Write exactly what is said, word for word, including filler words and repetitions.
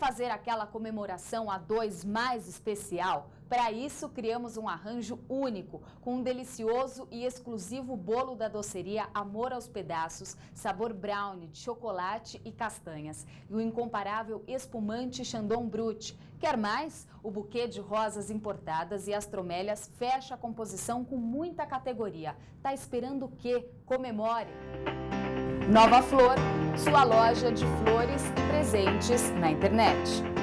fazer aquela comemoração a dois mais especial? Para isso, criamos um arranjo único, com um delicioso e exclusivo bolo da doceria Amor aos Pedaços, sabor brownie, de chocolate e castanhas, e o incomparável espumante Chandon Brut. Quer mais? O buquê de rosas importadas e as tromélias fecha a composição com muita categoria. Tá esperando o quê? Comemore! Nova Flor, sua loja de flores e presentes na internet.